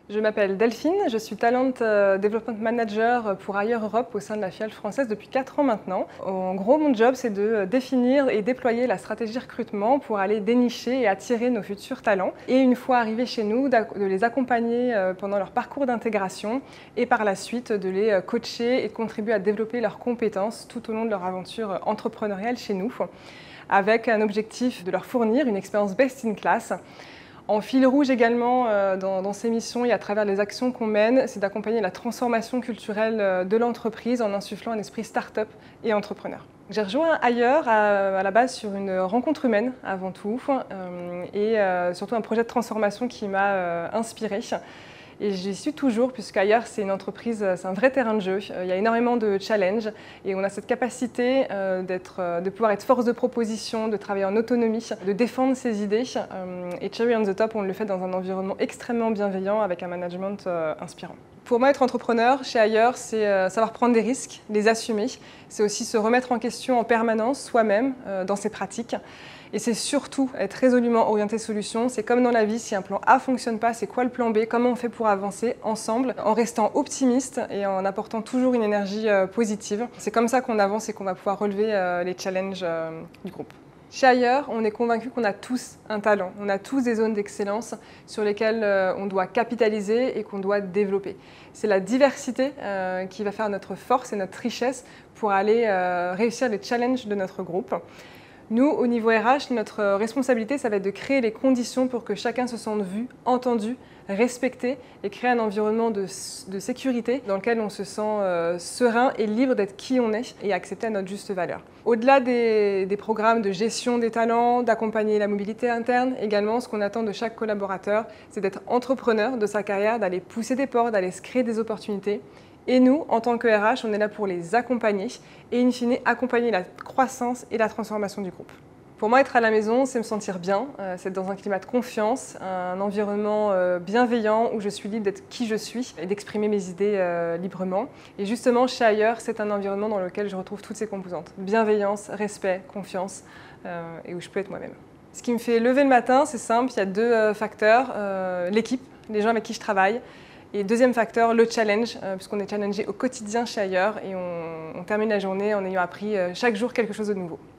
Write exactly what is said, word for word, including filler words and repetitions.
Je m'appelle Delphine, je suis Talent Development Manager pour Ailleurs Europe au sein de la filiale française depuis quatre ans maintenant. En gros, mon job, c'est de définir et déployer la stratégie recrutement pour aller dénicher et attirer nos futurs talents. Et une fois arrivés chez nous, de les accompagner pendant leur parcours d'intégration et par la suite de les coacher et de contribuer à développer leurs compétences tout au long de leur aventure entrepreneuriale chez nous, avec un objectif de leur fournir une expérience best in class. En fil rouge également euh, dans, dans ces missions et à travers les actions qu'on mène, c'est d'accompagner la transformation culturelle de l'entreprise en insufflant un esprit start-up et entrepreneur. J'ai rejoint Ailleurs à, à la base sur une rencontre humaine avant tout euh, et euh, surtout un projet de transformation qui m'a euh, inspirée. Et j'y suis toujours, puisqu'Ailleurs, c'est une entreprise, c'est un vrai terrain de jeu. Il y a énormément de challenges et on a cette capacité euh, d'être, de pouvoir être force de proposition, de travailler en autonomie, de défendre ses idées. Euh, et Cherry on the Top, on le fait dans un environnement extrêmement bienveillant avec un management euh, inspirant. Pour moi, être entrepreneur chez Ailleurs, c'est euh, savoir prendre des risques, les assumer. C'est aussi se remettre en question en permanence soi-même euh, dans ses pratiques. Et c'est surtout être résolument orienté solution. C'est comme dans la vie, si un plan A ne fonctionne pas, c'est quoi le plan B? Comment on fait pour avancer ensemble en restant optimiste et en apportant toujours une énergie euh, positive. C'est comme ça qu'on avance et qu'on va pouvoir relever euh, les challenges euh, du groupe. Chez Ailleurs, on est convaincu qu'on a tous un talent, on a tous des zones d'excellence sur lesquelles euh, on doit capitaliser et qu'on doit développer. C'est la diversité euh, qui va faire notre force et notre richesse pour aller euh, réussir les challenges de notre groupe. Nous, au niveau R H, notre responsabilité, ça va être de créer les conditions pour que chacun se sente vu, entendu, respecté et créer un environnement de, de sécurité dans lequel on se sent euh, serein et libre d'être qui on est et accepter à notre juste valeur. Au-delà des, des programmes de gestion des talents, d'accompagner la mobilité interne, également ce qu'on attend de chaque collaborateur, c'est d'être entrepreneur de sa carrière, d'aller pousser des portes, d'aller se créer des opportunités. Et nous, en tant que R H, on est là pour les accompagner et in fine accompagner la croissance et la transformation du groupe. Pour moi, être à la maison, c'est me sentir bien, euh, c'est être dans un climat de confiance, un environnement euh, bienveillant où je suis libre d'être qui je suis et d'exprimer mes idées euh, librement. Et justement, chez Ailleurs, c'est un environnement dans lequel je retrouve toutes ces composantes. Bienveillance, respect, confiance euh, et où je peux être moi-même. Ce qui me fait lever le matin, c'est simple, il y a deux euh, facteurs. Euh, l'équipe, les gens avec qui je travaille. Et deuxième facteur, le challenge, euh, puisqu'on est challengé au quotidien chez Ailleurs et on, on termine la journée en ayant appris euh, chaque jour quelque chose de nouveau.